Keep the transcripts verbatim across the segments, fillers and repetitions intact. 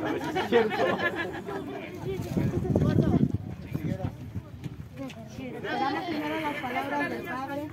a ver si es cierto. Esperamos primero las palabras del Padre.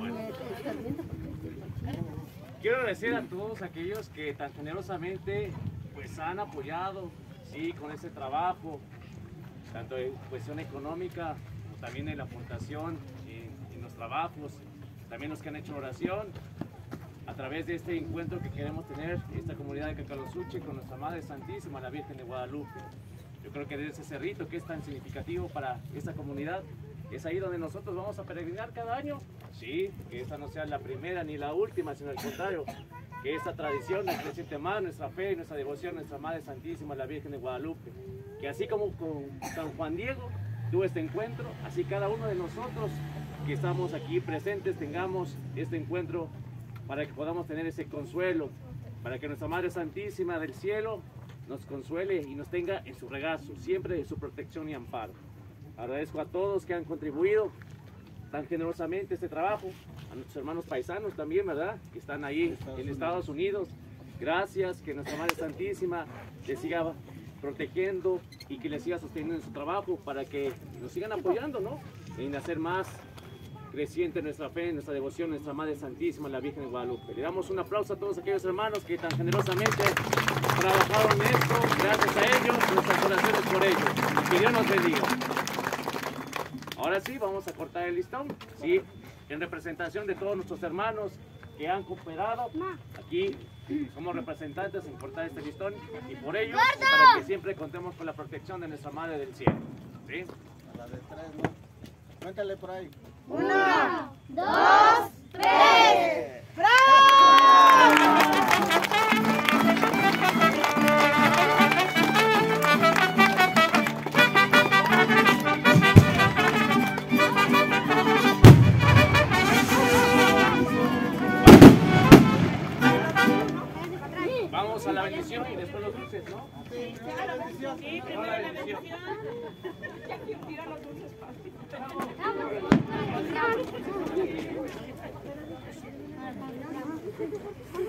Quiero agradecer a todos aquellos que tan generosamente pues han apoyado, sí, con ese trabajo, tanto en cuestión económica como también en la aportación, en, en los trabajos, también los que han hecho oración a través de este encuentro que queremos tener esta comunidad de Cacalosuche con nuestra Madre Santísima, la Virgen de Guadalupe. Yo creo que desde ese cerrito que es tan significativo para esta comunidad, es ahí donde nosotros vamos a peregrinar cada año. Sí, que esta no sea la primera ni la última, sino al contrario, que esta tradición nos presente más nuestra fe y nuestra devoción a nuestra Madre Santísima, la Virgen de Guadalupe. Que así como con San Juan Diego tuvo este encuentro, así cada uno de nosotros que estamos aquí presentes tengamos este encuentro para que podamos tener ese consuelo, para que nuestra Madre Santísima del cielo nos consuele y nos tenga en su regazo, siempre de su protección y amparo. Agradezco a todos que han contribuido tan generosamente a este trabajo, a nuestros hermanos paisanos también, ¿verdad? Que están ahí Estados en Estados Unidos. Gracias, que nuestra Madre Santísima les siga protegiendo y que les siga sosteniendo en su trabajo para que nos sigan apoyando, ¿no? En hacer más creciente nuestra fe, nuestra devoción, nuestra Madre Santísima, la Virgen de Guadalupe. Le damos un aplauso a todos aquellos hermanos que tan generosamente trabajaron en esto. Gracias a ellos, nuestras oraciones por ellos. Que Dios nos bendiga. Ahora sí, vamos a cortar el listón, ¿sí? En representación de todos nuestros hermanos que han cooperado, aquí somos representantes en cortar este listón y por ello, para que siempre contemos con la protección de nuestra Madre del Cielo, ¿sí? A la de tres, ¿no? Cuéntale por ahí. Uno, dos, tres. Vamos a la bendición y después los dulces, ¿no? Sí, la bendición. Sí, primero la bendición. Ya que tira los dulces fácil. Vamos.